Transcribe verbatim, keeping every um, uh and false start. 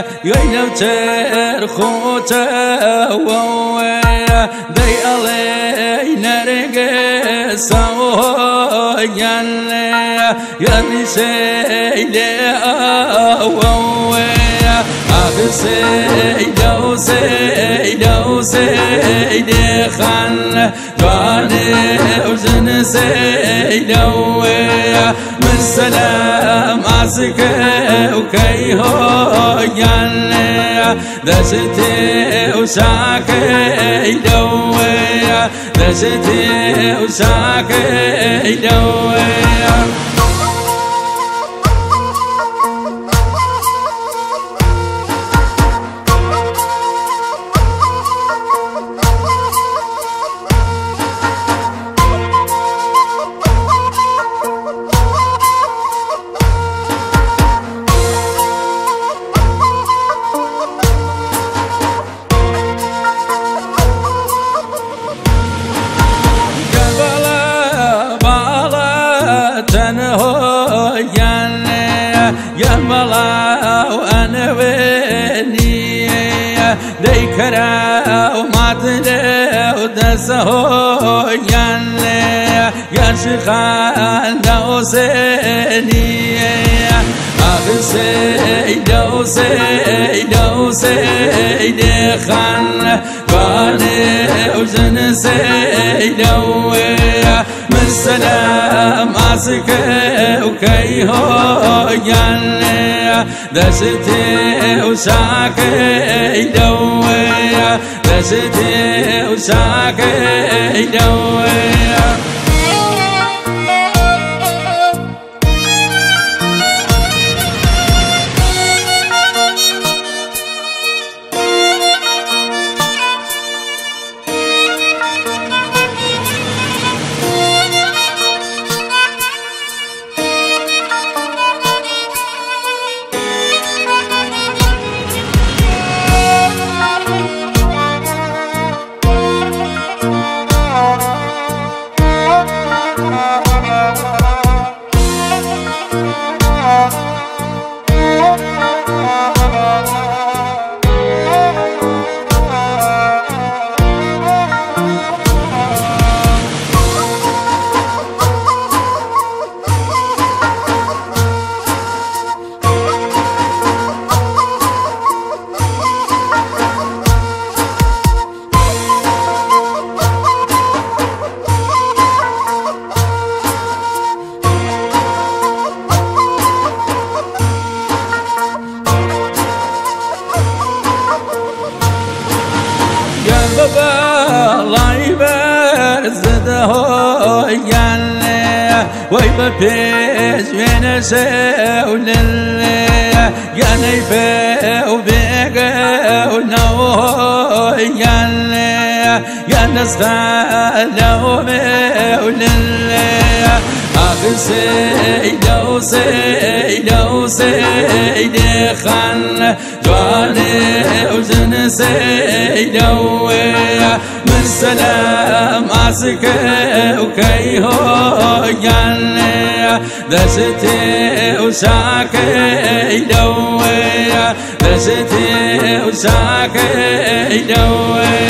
يلو ترخوت وويا دي علي نرقص ويا يلي سيدي وويا أخي سيدي وسيدي وسيدي خل جواني وزن سيدي ويا من سلام عسك وكي هو يالي دستي وساكي دويا دستي وساكي دويا يا ملا وأنا ويني ديكرا وما تدي ودسه يالي يا شيخان دوسيني أخي سيدي وسيدي وسيدي خان واني وزن سيدي ويا من سلام عسك وكي هو يالي دستي وساكي دويا دستي وساكي دويا الله يبزده يالي ويبفيز من سولي يا نيفي وبيقى ونوه يالي يا نسخة ومولي أخي سيدي وسيدي وسيدي خل جواني وزن سيدي ويا من سلام عسك وكي هو يالي دستي وساكي دويا دستي وساكي دويا